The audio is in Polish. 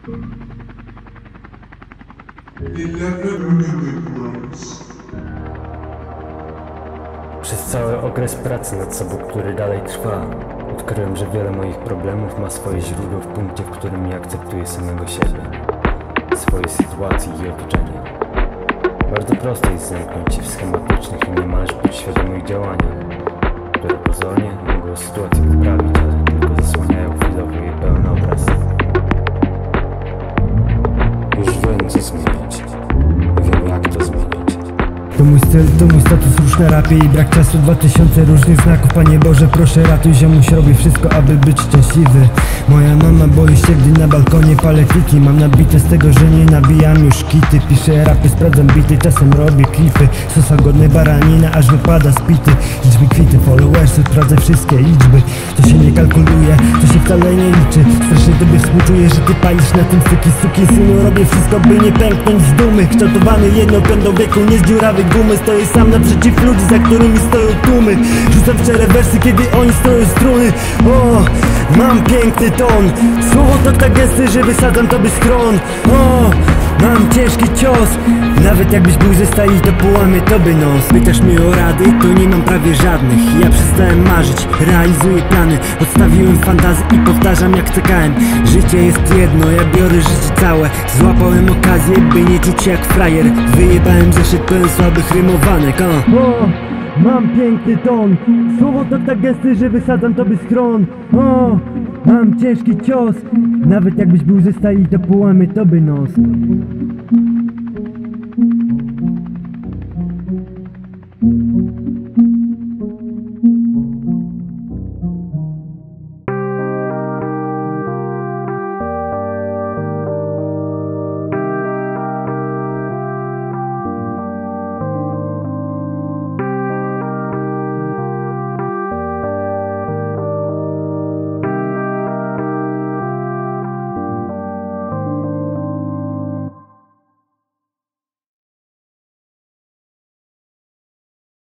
Przez cały okres pracy nad sobą, który dalej trwa, odkryłem, że wiele moich problemów ma swoje źródło w punkcie, w którym nie akceptuję samego siebie, swojej sytuacji i otoczenia. Bardzo prosto jest zamknąć się w schematycznych i niemalże podświadomych działaniach, które pozornie mogą sytuację poprawić, ale tylko zasłaniają chwilowo jej pełny obraz. Już wiem, co zmieniać. Wiem, jak to zmieniać. To mój styl, to mój status, rusz na rapie i brak czasu, 2000 różnych znaków. Panie Boże, proszę ratuj, ziomuś, robię wszystko, aby być szczęśliwy. Moja mama boi się, gdy na balkonie palę kliki. Mam nabite z tego, że nie nabijam już kity. Piszę rapy, sprawdzam bity, czasem robię klipy. Sosa godny baranina, aż wypada z pity. Liczby kwity, followersy, sprawdzę wszystkie liczby. To się nie kalkuluje, to się wcale nie liczy. Strasznie tobie współczuję, że ty palisz na tym suki synu. Robię wszystko, by nie pęknąć z dumy. Kształtowany jednopędą wieku, nie z dziurawej gumy. Stoję sam naprzeciw ludzi, za którymi stoją tłumy. Rzucam szczere wersy, kiedy oni stoją struny. O, mam piękny ton. Słowo to tak gesty, że wysadzam tobie schron. O, mam ciężki cios. Nawet jakbyś był ze stali, to połamie tobie nos. Pytasz mnie o rady, to nie mam prawie żadnych. Ja przestałem marzyć, realizuję plany. Odstawiłem fantazję i powtarzam jak CKM. Życie jest jedno, ja biorę życie całe. Złapałem okazję, by nie czuć się jak frajer. Wyjebałem zeszyt pełen słabych rymowanek. O, mam piękny ton. Słowo to tak gesty, że wysadzam tobie schron. O, mam ciężki cios. Nawet jakbyś był ze stali, to połamie tobie nos.